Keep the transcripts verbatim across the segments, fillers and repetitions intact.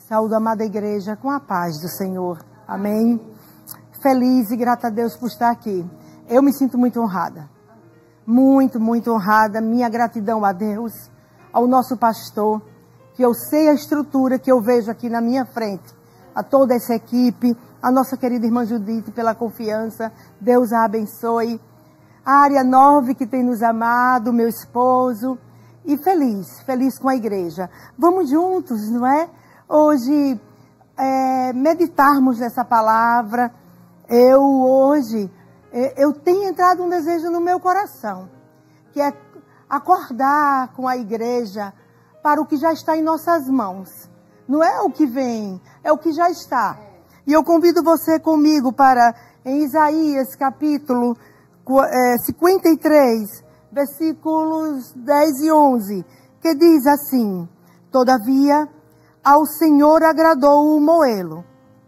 Saúdo a amada igreja com a paz do Senhor. Amém. Feliz e grata a Deus por estar aqui. Eu me sinto muito honrada. Muito, muito honrada. Minha gratidão a Deus, ao nosso pastor, que eu sei a estrutura que eu vejo aqui na minha frente. A toda essa equipe, a nossa querida irmã Judite pela confiança. Deus a abençoe. A área nove que tem nos amado, meu esposo. E feliz, feliz com a igreja. Vamos juntos, não é? Hoje, é, meditarmos nessa palavra. Eu hoje, eu tenho entrado um desejo no meu coração, que é acordar com a igreja para o que já está em nossas mãos. Não é o que vem, é o que já está. E eu convido você comigo para, em Isaías capítulo é, cinquenta e três, versículos dez e onze, que diz assim: todavia, ao Senhor agradou o moê-lo,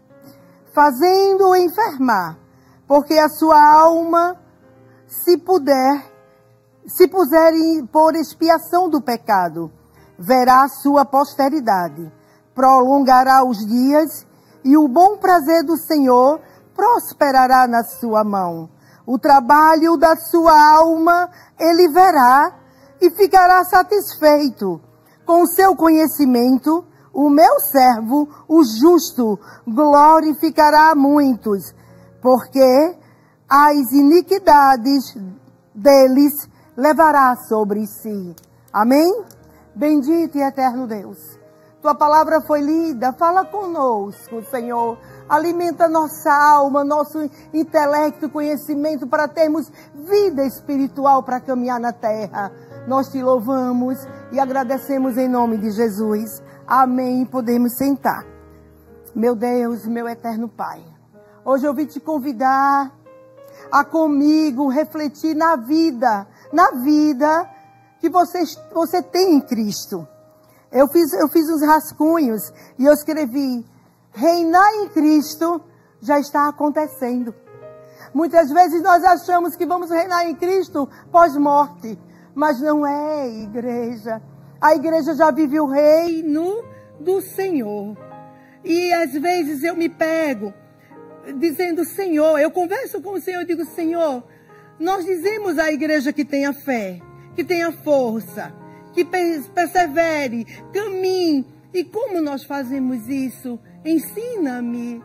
fazendo-o enfermar, porque a sua alma, se puder, se puser por expiação do pecado, verá a sua posteridade, prolongará os dias, e o bom prazer do Senhor prosperará na sua mão. O trabalho da sua alma ele verá e ficará satisfeito. Com o seu conhecimento, o meu servo, o justo, glorificará a muitos, porque as iniquidades deles levará sobre si. Amém? Bendito e eterno Deus. Tua palavra foi lida, fala conosco, Senhor. Alimenta nossa alma, nosso intelecto, conhecimento para termos vida espiritual para caminhar na terra. Nós te louvamos e agradecemos em nome de Jesus. Amém. Podemos sentar. Meu Deus, meu eterno Pai, hoje eu vim te convidar a comigo refletir na vida, na vida que você, você tem em Cristo. Eu fiz, eu fiz uns rascunhos e eu escrevi: reinar em Cristo já está acontecendo. Muitas vezes nós achamos que vamos reinar em Cristo pós-morte, mas não é, igreja. A igreja já vive o reino do Senhor. E às vezes eu me pego dizendo: Senhor, eu converso com o Senhor e digo: Senhor, nós dizemos à igreja que tenha fé, que tenha força, que persevere, caminhe. E como nós fazemos isso? Ensina-me,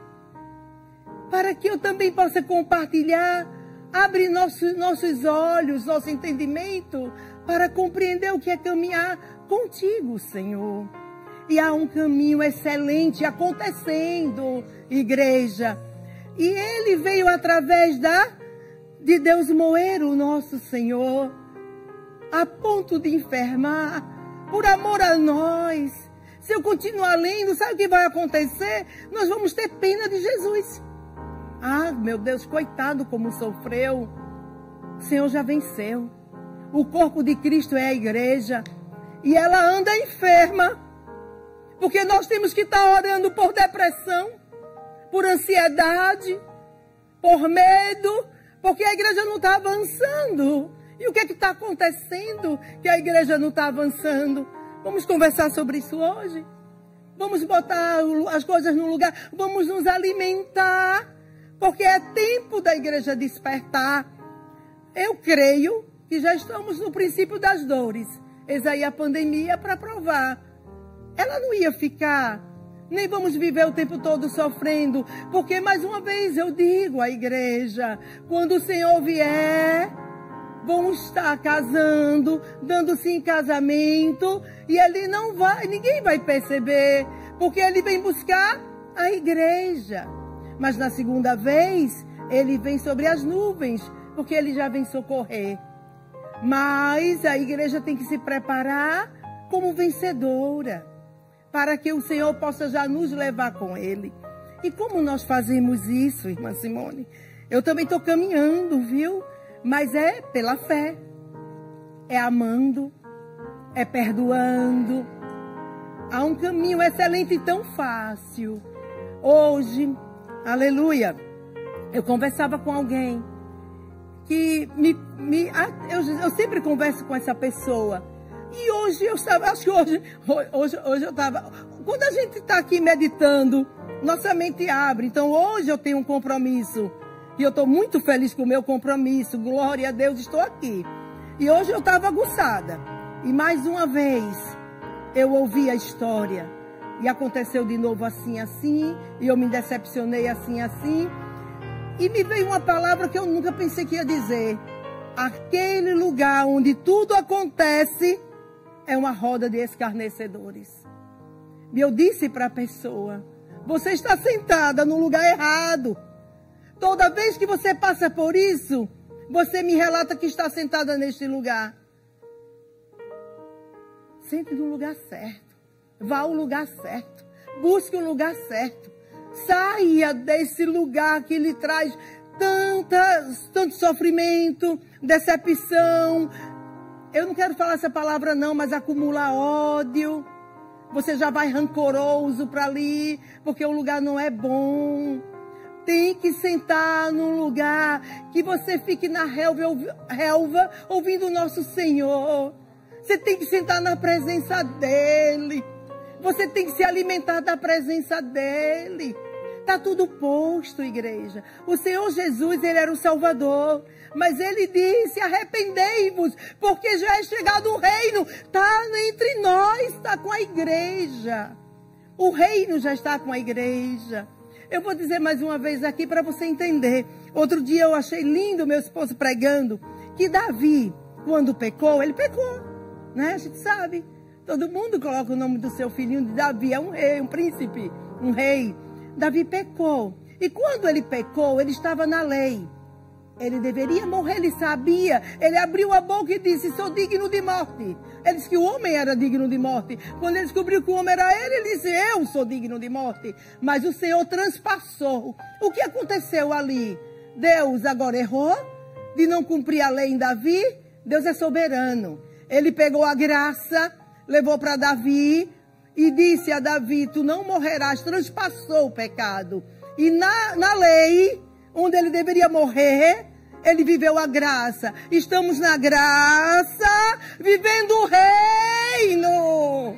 para que eu também possa compartilhar. Abre nosso, nossos olhos, nosso entendimento, para compreender o que é caminhar contigo, Senhor. E há um caminho excelente acontecendo, igreja. E ele veio através da, de Deus moer o nosso Senhor, a ponto de enfermar, por amor a nós. Se eu continuar lendo, sabe o que vai acontecer? Nós vamos ter pena de Jesus. Ah, meu Deus, coitado como sofreu. O Senhor já venceu. O corpo de Cristo é a igreja. E ela anda enferma. Porque nós temos que estar orando por depressão, por ansiedade, por medo. Porque a igreja não está avançando. E o que é que está acontecendo que a igreja não está avançando? Vamos conversar sobre isso hoje? Vamos botar as coisas no lugar? Vamos nos alimentar? Porque é tempo da igreja despertar. Eu creio que já estamos no princípio das dores. Eis aí a pandemia para provar. Ela não ia ficar. Nem vamos viver o tempo todo sofrendo. Porque, mais uma vez, eu digo à igreja, quando o Senhor vier, vão estar casando, dando-se em casamento, e ele não vai, ninguém vai perceber, porque ele vem buscar a igreja. Mas na segunda vez, ele vem sobre as nuvens, porque ele já vem socorrer. Mas a igreja tem que se preparar como vencedora, para que o Senhor possa já nos levar com ele. E como nós fazemos isso, irmã Simone? Eu também estou caminhando, viu? Mas é pela fé, é amando, é perdoando. Há um caminho excelente e tão fácil. Hoje, aleluia, eu conversava com alguém que me, me eu, eu sempre converso com essa pessoa. E hoje eu estava, acho que hoje, hoje, hoje eu estava quando a gente está aqui meditando, nossa mente abre. Então hoje eu tenho um compromisso. E eu estou muito feliz com o meu compromisso. Glória a Deus, estou aqui. E hoje eu estava aguçada. E mais uma vez eu ouvi a história. E aconteceu de novo assim, assim. E eu me decepcionei assim, assim. E me veio uma palavra que eu nunca pensei que ia dizer. Aquele lugar onde tudo acontece é uma roda de escarnecedores. E eu disse para a pessoa: você está sentada no lugar errado. Toda vez que você passa por isso, você me relata que está sentada neste lugar. Sente no lugar certo. Vá ao lugar certo. Busque o lugar certo. Saia desse lugar que lhe traz tanta, tanto sofrimento, decepção. Eu não quero falar essa palavra não, mas acumula ódio. Você já vai rancoroso para ali, porque o lugar não é bom. Tem que sentar num lugar que você fique na relva, relva ouvindo o nosso Senhor. Você tem que sentar na presença dEle. Você tem que se alimentar da presença dEle. Está tudo posto, igreja. O Senhor Jesus, Ele era o Salvador. Mas Ele disse: arrependei-vos, porque já é chegado o reino. Está entre nós, está com a igreja. O reino já está com a igreja. Eu vou dizer mais uma vez aqui para você entender. Outro dia eu achei lindo meu esposo pregando que Davi, quando pecou, ele pecou, né? A gente sabe. Todo mundo coloca o nome do seu filhinho de Davi. É um rei, um príncipe, um rei. Davi pecou. E quando ele pecou, ele estava na lei. Ele deveria morrer, ele sabia. Ele abriu a boca e disse: sou digno de morte. Ele disse que o homem era digno de morte. Quando ele descobriu que o homem era ele, ele disse: eu sou digno de morte. Mas o Senhor transpassou. O que aconteceu ali? Deus agora errou de não cumprir a lei em Davi. Deus é soberano. Ele pegou a graça, levou para Davi e disse a Davi: tu não morrerás. Transpassou o pecado. E na, na lei, onde ele deveria morrer, ele viveu a graça. Estamos na graça, vivendo o reino.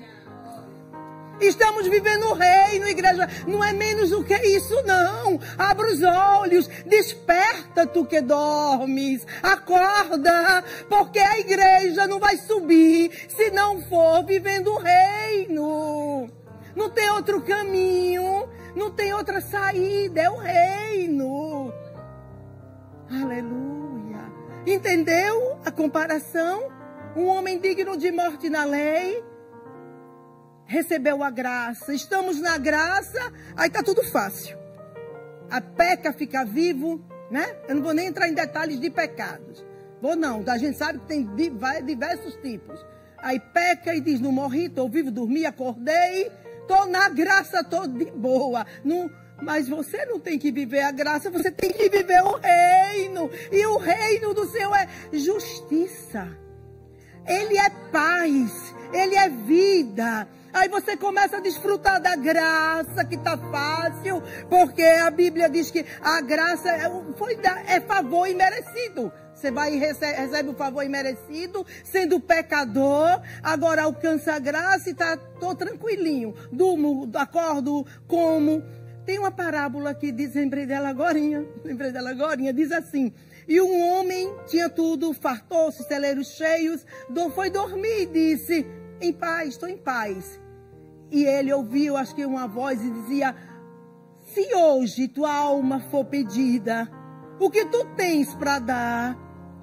Estamos vivendo o reino, igreja. Não é menos do que isso, não. Abra os olhos, desperta tu que dormes. Acorda, porque a igreja não vai subir se não for vivendo o reino. Não tem outro caminho, não tem outra saída, é o reino. Aleluia. Entendeu a comparação? Um homem digno de morte na lei recebeu a graça. Estamos na graça, aí está tudo fácil. A peca fica vivo, né? Eu não vou nem entrar em detalhes de pecados. Vou não, a gente sabe que tem diversos tipos. Aí peca e diz: não morri, estou vivo, dormi, acordei, estou na graça, estou de boa. Não, mas você não tem que viver a graça, você tem que viver o reino. E o reino do Senhor é justiça. Ele é paz, Ele é vida. Aí você começa a desfrutar da graça, que está fácil, porque a Bíblia diz que a graça é, foi, é favor imerecido. Você vai e recebe, recebe o favor imerecido, sendo pecador, agora alcança a graça e está tô tranquilinho. Durmo, acordo, como. Tem uma parábola que diz, lembrei dela agorinha, lembrei dela agorinha, diz assim: e um homem tinha tudo, fartou-se, celeiros cheios, foi dormir e disse: em paz, estou em paz. E ele ouviu, acho que uma voz, e dizia: se hoje tua alma for pedida, o que tu tens para dar?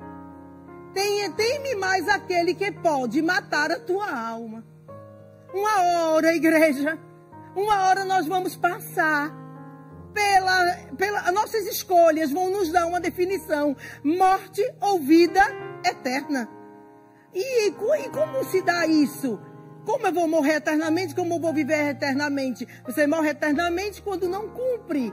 Tem-me mais aquele que pode matar a tua alma. Uma hora, igreja, uma hora nós vamos passar pela, pela, nossas escolhas vão nos dar uma definição: morte ou vida eterna. E, e como se dá isso? Como eu vou morrer eternamente? Como eu vou viver eternamente? Você morre eternamente quando não cumpre.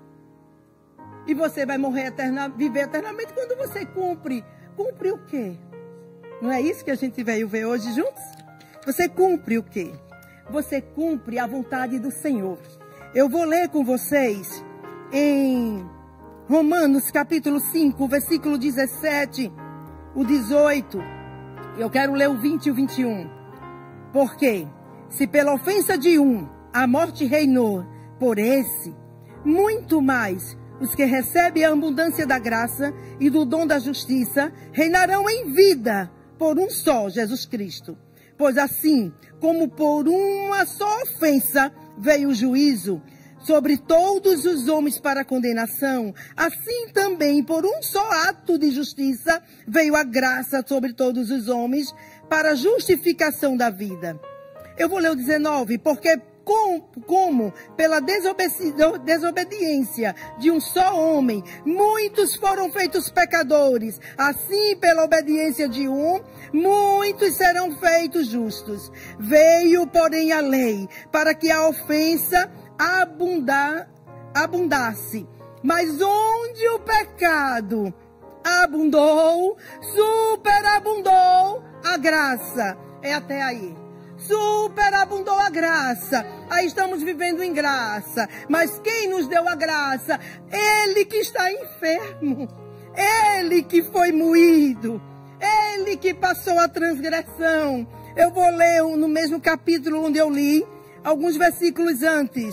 E você vai morrer eterna, viver eternamente quando você cumpre. Cumpre o quê? Não é isso que a gente veio ver hoje juntos? Você cumpre o quê? Você cumpre a vontade do Senhor. Eu vou ler com vocês em Romanos capítulo cinco, versículo dezessete, o dezoito. Eu quero ler o vinte e o vinte e um. Porque se pela ofensa de um a morte reinou por esse, muito mais os que recebem a abundância da graça e do dom da justiça reinarão em vida por um só, Jesus Cristo. Pois assim, como por uma só ofensa veio o juízo sobre todos os homens para condenação, assim também por um só ato de justiça veio a graça sobre todos os homens para a justificação da vida. Eu vou ler o dezenove, porque com, como pela desobedi- desobediência de um só homem, muitos foram feitos pecadores, assim pela obediência de um, muitos serão feitos justos. Veio, porém, a lei para que a ofensa abundar, abundasse. Mas onde o pecado abundou, superabundou a graça. É até aí. Superabundou a graça. Aí estamos vivendo em graça. Mas quem nos deu a graça? Ele que está enfermo. Ele que foi moído. Ele que passou a transgressão. Eu vou ler no mesmo capítulo onde eu li, alguns versículos antes.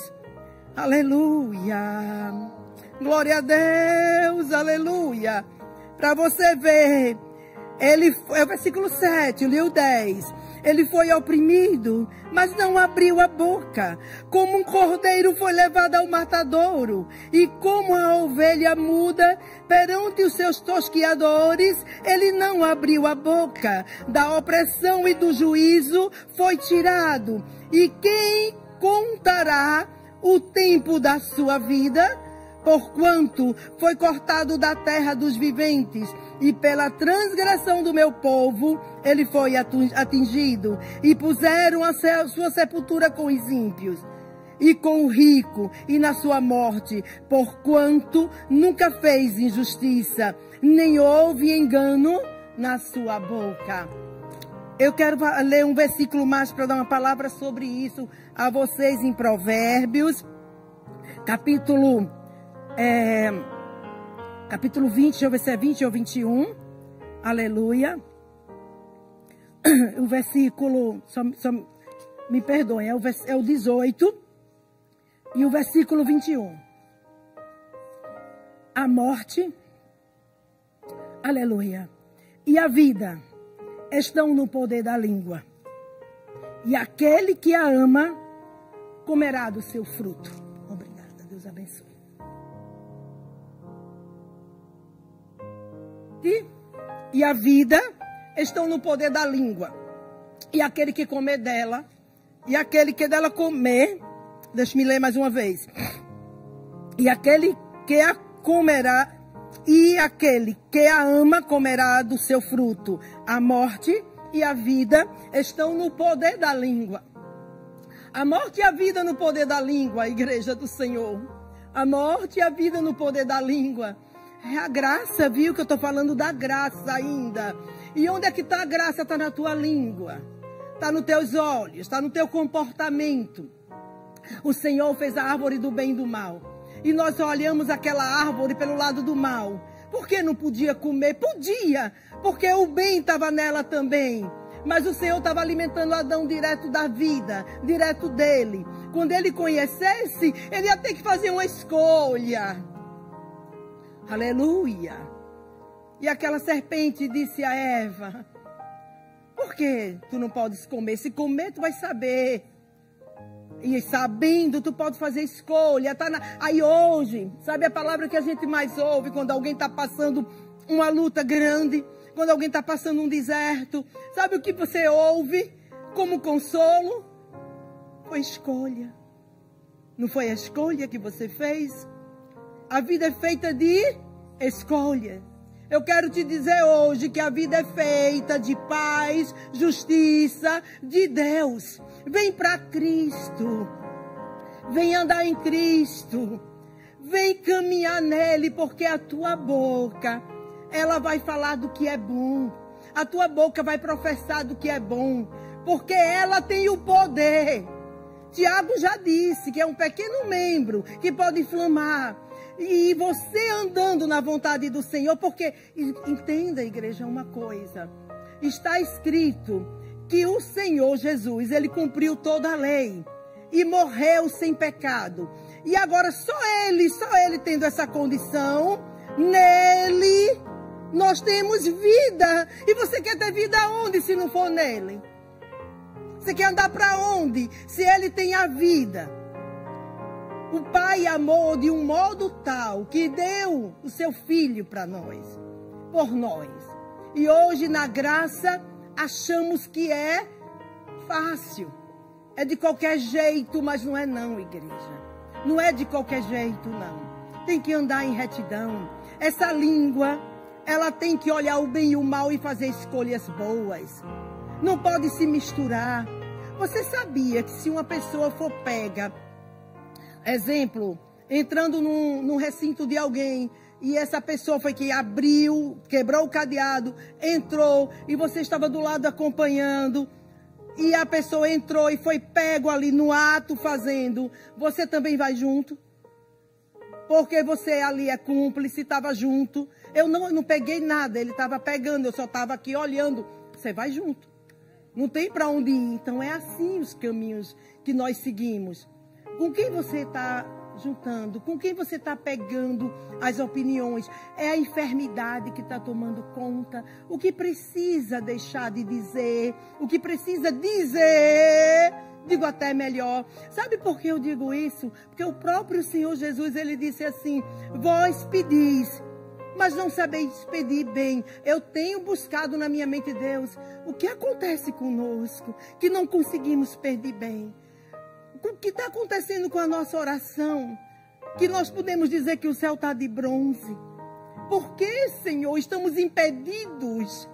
Aleluia. Glória a Deus. Aleluia. Para você ver. Ele, é o versículo sete, eu li o dez. Ele foi oprimido, mas não abriu a boca. Como um cordeiro foi levado ao matadouro, e como a ovelha muda perante os seus tosquiadores, ele não abriu a boca. Da opressão e do juízo foi tirado. E quem contará o tempo da sua vida? Porquanto foi cortado da terra dos viventes, e pela transgressão do meu povo ele foi atingido, e puseram a sua sepultura com os ímpios, e com o rico, e na sua morte, porquanto nunca fez injustiça, nem houve engano na sua boca. Eu quero ler um versículo mais para dar uma palavra sobre isso a vocês em Provérbios, capítulo É, capítulo vinte, deixa eu ver se é vinte ou vinte e um. Aleluia. O versículo, só, só me perdoem, é o, é o dezoito e o versículo vinte e um. A morte, aleluia, e a vida estão no poder da língua, e aquele que a ama comerá do seu fruto. Obrigada, Deus abençoe. E a vida estão no poder da língua. E aquele que comer dela, e aquele que dela comer, deixa-me ler mais uma vez. E aquele que a comerá, e aquele que a ama comerá do seu fruto. A morte e a vida estão no poder da língua. A morte e a vida no poder da língua, a igreja do Senhor. A morte e a vida no poder da língua. É a graça, viu? Que eu estou falando da graça ainda. E onde é que está a graça? Está na tua língua. Está nos teus olhos. Está no teu comportamento. O Senhor fez a árvore do bem e do mal. E nós olhamos aquela árvore pelo lado do mal. Por que não podia comer? Podia. Porque o bem estava nela também. Mas o Senhor estava alimentando Adão direto da vida. Direto dele. Quando ele conhecesse, ele ia ter que fazer uma escolha. Aleluia. E aquela serpente disse a Eva: por que tu não podes comer? Se comer, tu vai saber. E sabendo, tu pode fazer escolha. Tá na... Aí hoje, sabe a palavra que a gente mais ouve quando alguém está passando uma luta grande? Quando alguém está passando um deserto? Sabe o que você ouve como consolo? Foi escolha. Não foi a escolha que você fez? A vida é feita de escolha. Eu quero te dizer hoje que a vida é feita de paz, justiça, de Deus. Vem para Cristo. Vem andar em Cristo. Vem caminhar nele, porque a tua boca, ela vai falar do que é bom. A tua boca vai professar do que é bom, porque ela tem o poder. Tiago já disse que é um pequeno membro que pode inflamar. E você andando na vontade do Senhor, porque, entenda, igreja, uma coisa. Está escrito que o Senhor Jesus, ele cumpriu toda a lei. e morreu sem pecado. E agora só ele, só ele tendo essa condição, nele nós temos vida. E você quer ter vida aonde se não for nele? Você quer andar para onde se ele tem a vida? O Pai amou de um modo tal que deu o seu Filho para nós, por nós. E hoje na graça achamos que é fácil. É de qualquer jeito, mas não é não, igreja. Não é de qualquer jeito, não. Tem que andar em retidão. Essa língua, ela tem que olhar o bem e o mal e fazer escolhas boas. Não pode se misturar. Você sabia que se uma pessoa for pega, exemplo, entrando num, num recinto de alguém, e essa pessoa foi que abriu, quebrou o cadeado, entrou, e você estava do lado acompanhando, e a pessoa entrou e foi pego ali no ato fazendo, você também vai junto? Porque você ali é cúmplice, estava junto. Eu não, não peguei nada, ele estava pegando, eu só estava aqui olhando. Você vai junto. Não tem para onde ir. Então é assim os caminhos que nós seguimos. Com quem você está juntando? Com quem você está pegando as opiniões? É a enfermidade que está tomando conta? O que precisa deixar de dizer? O que precisa dizer? Digo até melhor. Sabe por que eu digo isso? Porque o próprio Senhor Jesus, ele disse assim: vós pedis, mas não sabeis pedir bem. Eu tenho buscado na minha mente, Deus, o que acontece conosco, que não conseguimos pedir bem. O que está acontecendo com a nossa oração? Que nós podemos dizer que o céu está de bronze. Por que, Senhor, estamos impedidos?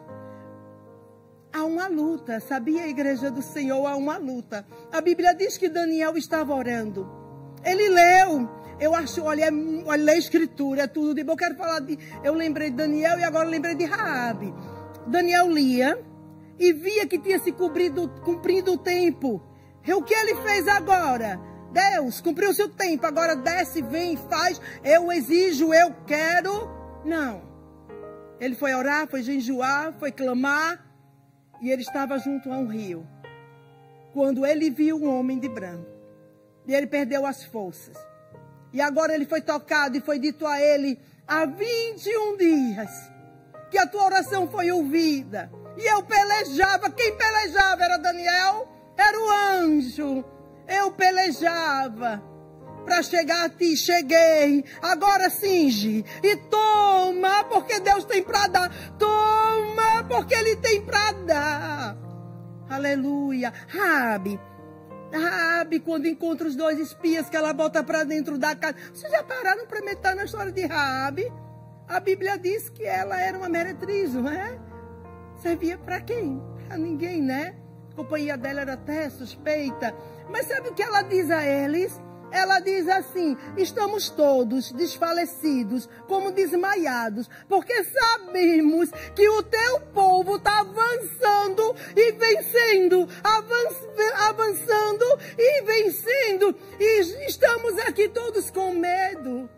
Há uma luta, sabia, igreja do Senhor? Há uma luta. A Bíblia diz que Daniel estava orando. Ele leu. Eu acho, olha, olha, ler a escritura, é tudo de bom. Eu quero falar de... Eu lembrei de Daniel e agora lembrei de Raabe. Daniel lia e via que tinha se cumprido, cumprido o tempo. E o que ele fez agora? Deus, cumpriu o seu tempo, agora desce, vem, faz. Eu exijo, eu quero. Não. Ele foi orar, foi jejuar, foi clamar. E ele estava junto a um rio. Quando ele viu um homem de branco. E ele perdeu as forças. E agora ele foi tocado e foi dito a ele: há vinte e um dias que a tua oração foi ouvida. E eu pelejava. Quem pelejava era Daniel? Era o anjo. Eu pelejava para chegar a ti. Cheguei. Agora cinge e toma, porque Deus tem para dar. Toma, porque Ele tem para dar. Aleluia. Raabe. Raabe, quando encontra os dois espias que ela bota para dentro da casa. Vocês já pararam para meditar na história de Raabe? A Bíblia diz que ela era uma meretriz, não é? Servia para quem? Para ninguém, né? A companhia dela era até suspeita. Mas sabe o que ela diz a eles? Ela diz assim: estamos todos desfalecidos, como desmaiados, porque sabemos que o teu povo está avançando e vencendo, avançando e vencendo, e estamos aqui todos com medo.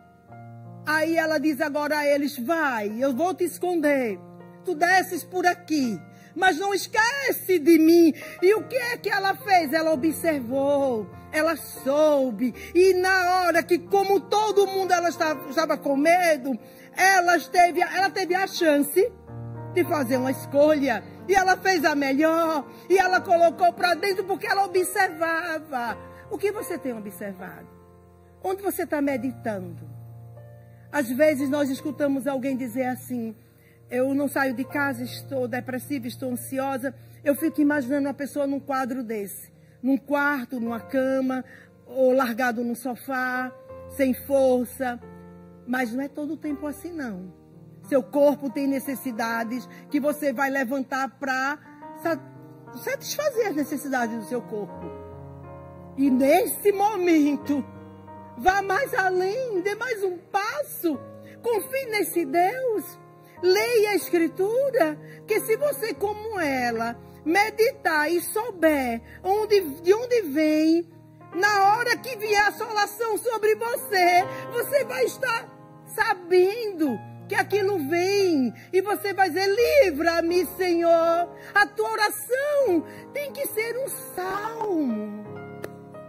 Aí ela diz agora a eles: vai, eu vou te esconder, tu desces por aqui, mas não esquece de mim. E o que é que ela fez? Ela observou, ela soube. E na hora que, como todo mundo, ela estava, estava com medo, ela teve, ela teve a chance de fazer uma escolha. E ela fez a melhor. E ela colocou para dentro porque ela observava. O que você tem observado? Onde você está meditando? Às vezes nós escutamos alguém dizer assim: eu não saio de casa, estou depressiva, estou ansiosa. Eu fico imaginando uma pessoa num quadro desse. Num quarto, numa cama, ou largado no sofá, sem força. Mas não é todo o tempo assim, não. Seu corpo tem necessidades que você vai levantar para satisfazer as necessidades do seu corpo. E nesse momento, vá mais além, dê mais um passo. Confie nesse Deus. Leia a Escritura, que se você, como ela, meditar e souber onde, de onde vem, na hora que vier a assolação sobre você, você vai estar sabendo que aquilo vem. E você vai dizer: livra-me, Senhor. A tua oração tem que ser um salmo.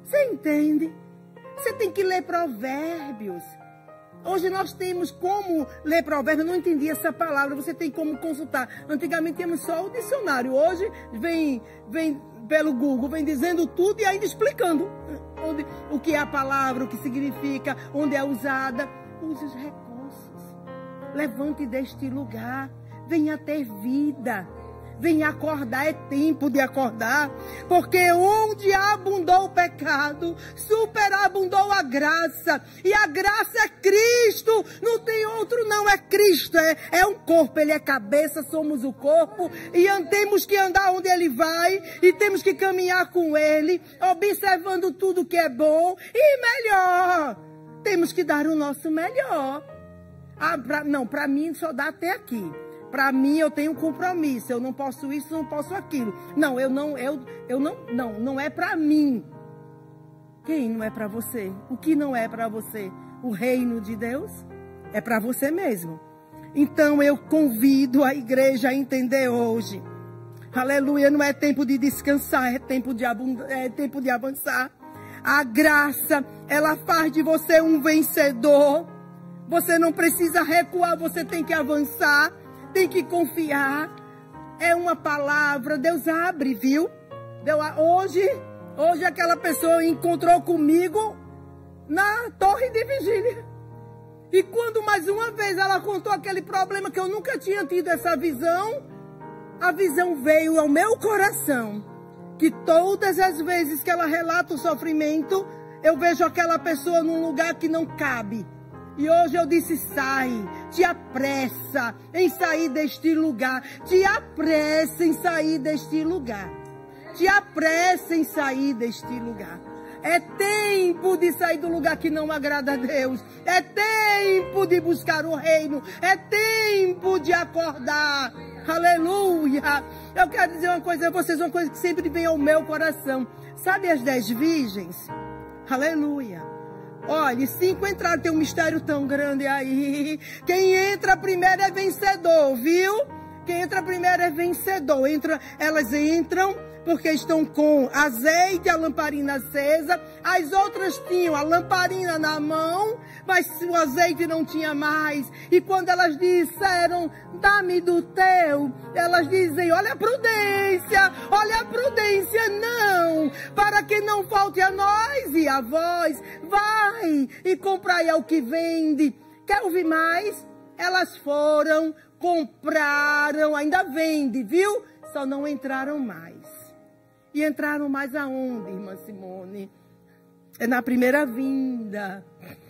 Você entende? Você tem que ler Provérbios. Hoje nós temos como ler Provérbios. Eu não entendi essa palavra. Você tem como consultar. Antigamente tínhamos só o dicionário. Hoje vem, vem pelo Google, vem dizendo tudo e ainda explicando onde, o que é a palavra, o que significa, onde é usada. Use os recursos. Levante deste lugar. Venha ter vida. Venha acordar, é tempo de acordar. Porque onde abundou o pecado, superabundou a graça. E a graça é Cristo. Não tem outro não, é Cristo. É, é um corpo, Ele é cabeça, somos o corpo. E temos que andar onde Ele vai. E temos que caminhar com Ele. Observando tudo que é bom e melhor. Temos que dar o nosso melhor. Ah, pra, não, para mim só dá até aqui. Para mim eu tenho um compromisso, eu não posso isso, não posso aquilo. Não, eu não, eu, eu não, não, não é para mim. Quem não é para você? O que não é para você? O reino de Deus é para você mesmo. Então eu convido a igreja a entender hoje. Aleluia, não é tempo de descansar, é tempo de, é tempo de avançar. A graça, ela faz de você um vencedor. Você não precisa recuar, você tem que avançar. Tem que confiar. É uma palavra. Deus abre, viu? Deu, hoje, hoje aquela pessoa encontrou comigo na torre de vigília. E quando mais uma vez ela contou aquele problema que eu nunca tinha tido essa visão, a visão veio ao meu coração. Que todas as vezes que ela relata o sofrimento, eu vejo aquela pessoa num lugar que não cabe. E hoje eu disse, sai, te apressa em sair deste lugar. Te apressa em sair deste lugar. Te apressa em sair deste lugar. É tempo de sair do lugar que não agrada a Deus. É tempo de buscar o reino. É tempo de acordar. Aleluia. Eu quero dizer uma coisa a vocês, uma coisa que sempre vem ao meu coração. Sabe as dez virgens? Aleluia. Olha, cinco entraram, tem um mistério tão grande aí. Quem entra primeiro é vencedor, viu? Quem entra primeiro é vencedor. Entra, elas entram porque estão com azeite, a lamparina acesa. As outras tinham a lamparina na mão, mas o azeite não tinha mais. E quando elas disseram, dá-me do teu, elas dizem, olha a prudência, olha a prudência, não, para que não falte a nós e a vós. Vai e comprai ao que vende. Quer ouvir mais? Elas foram, compraram, ainda vende, viu? Só não entraram mais. E entraram mais aonde, irmã Simone? É na primeira vinda.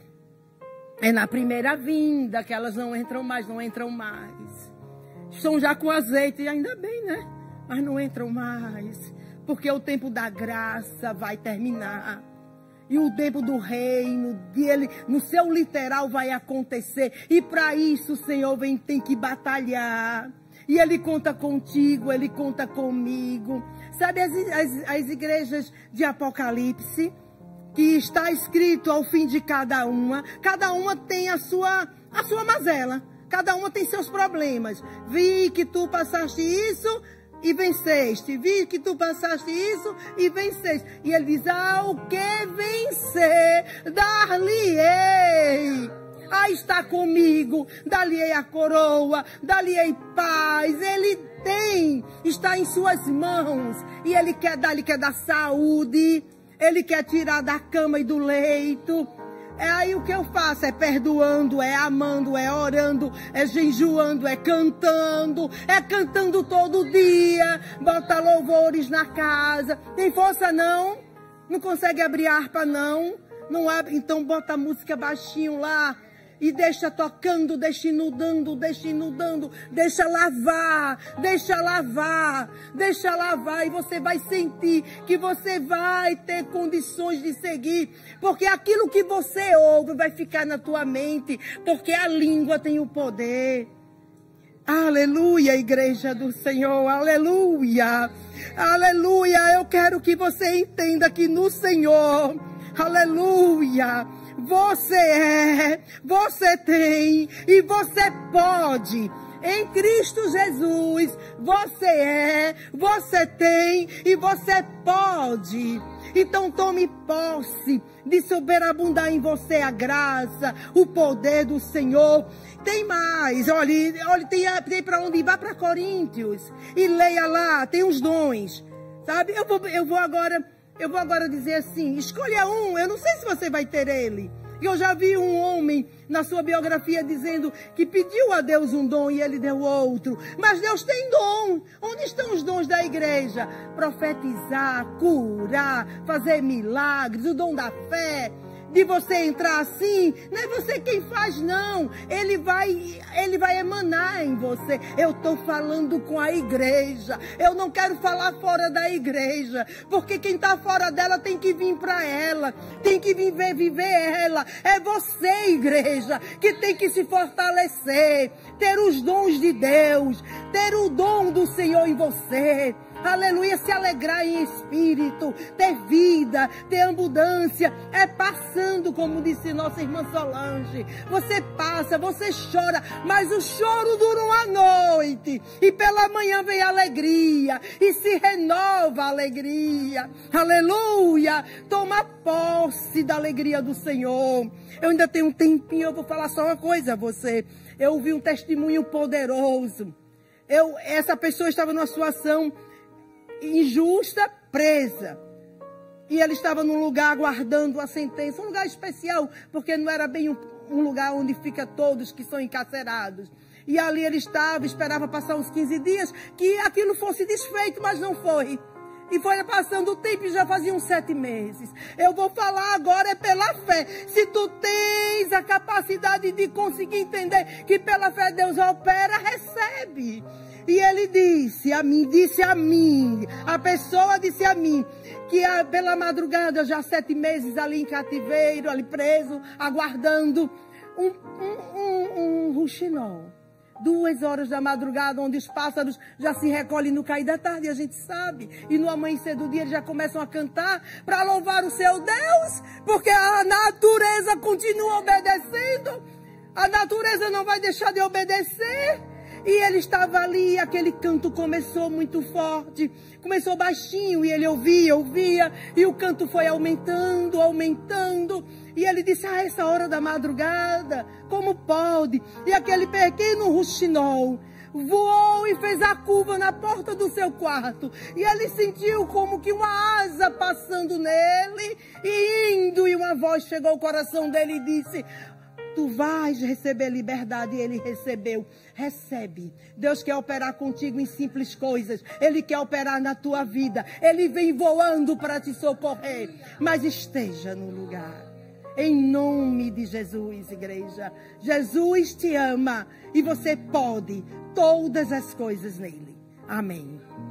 É na primeira vinda que elas não entram mais, não entram mais. Estão já com azeite, e ainda bem, né? Mas não entram mais. Porque o tempo da graça vai terminar. E o tempo do reino dele, no seu literal, vai acontecer. E para isso o Senhor vem, tem que batalhar. E Ele conta contigo, Ele conta comigo. Sabe as, as, as igrejas de Apocalipse? Que está escrito ao fim de cada uma. Cada uma tem a sua, a sua mazela. Cada uma tem seus problemas. Vi que tu passaste isso e venceste. Vi que tu passaste isso e venceste. E ele diz, ao que vencer, dar-lhe-ei. Ah, está comigo, dá-lhe-ei a coroa, dá-lhe-ei paz, Ele tem, está em suas mãos, e Ele quer dar, Ele quer dar saúde, Ele quer tirar da cama e do leito. É aí o que eu faço, é perdoando, é amando, é orando, é jejuando, é cantando, é cantando todo dia, bota louvores na casa, tem força não? Não consegue abrir harpa não? Não abre, então bota a música baixinho lá. E deixa tocando, deixa inundando, deixa inundando, deixa lavar, deixa lavar, deixa lavar. E você vai sentir que você vai ter condições de seguir. Porque aquilo que você ouve vai ficar na tua mente. Porque a língua tem o poder. Aleluia, igreja do Senhor, aleluia, aleluia. Eu quero que você entenda que no Senhor, aleluia, você é, você tem e você pode. Em Cristo Jesus, você é, você tem e você pode. Então tome posse de superabundar em você a graça, o poder do Senhor. Tem mais, olha, olha tem, tem para onde ir, vá para Coríntios e leia lá, tem os dons, sabe? Eu vou, eu vou agora, eu vou agora dizer assim, escolha um, eu não sei se você vai ter ele. Eu já vi um homem na sua biografia dizendo que pediu a Deus um dom e ele deu outro. Mas Deus tem dom. Onde estão os dons da igreja? Profetizar, curar, fazer milagres, o dom da fé. De você entrar assim, não é você quem faz, não. Ele vai, ele vai emanar em você. Eu estou falando com a igreja. Eu não quero falar fora da igreja, porque quem está fora dela tem que vir para ela, tem que viver, viver ela. É você, igreja, que tem que se fortalecer, ter os dons de Deus, ter o dom do Senhor em você. Aleluia, se alegrar em espírito, ter vida, ter abundância, é passando, como disse nossa irmã Solange. Você passa, você chora, mas o choro dura uma noite, e pela manhã vem a alegria, e se renova a alegria. Aleluia, toma posse da alegria do Senhor. Eu ainda tenho um tempinho, eu vou falar só uma coisa a você. Eu ouvi um testemunho poderoso. Eu, essa pessoa estava numa situação injusta, presa. E ele estava num lugar aguardando a sentença, um lugar especial, porque não era bem um, um lugar onde fica todos que são encarcerados. E ali ele estava, esperava passar uns quinze dias, que aquilo fosse desfeito, mas não foi. E foi passando o tempo e já fazia uns sete meses. Eu vou falar agora é pela fé. Se tu tens a capacidade de conseguir entender que pela fé Deus opera, recebe. E ele disse a mim, disse a mim, a pessoa disse a mim, que a, pela madrugada, já sete meses ali em cativeiro, ali preso, aguardando um, um, um, um ruxinol. Duas horas da madrugada, onde os pássaros já se recolhem no cair da tarde, a gente sabe. E no amanhecer do dia eles já começam a cantar para louvar o seu Deus, porque a natureza continua obedecendo. A natureza não vai deixar de obedecer. E ele estava ali, aquele canto começou muito forte, começou baixinho, e ele ouvia, ouvia, e o canto foi aumentando, aumentando, e ele disse, ah, essa hora da madrugada, como pode? E aquele pequeno ruxinol voou e fez a curva na porta do seu quarto, e ele sentiu como que uma asa passando nele, e indo, e uma voz chegou ao coração dele e disse, tu vais receber liberdade. E ele recebeu. Recebe. Deus quer operar contigo em simples coisas. Ele quer operar na tua vida. Ele vem voando para te socorrer. Mas esteja no lugar. Em nome de Jesus, igreja. Jesus te ama. E você pode todas as coisas nele. Amém.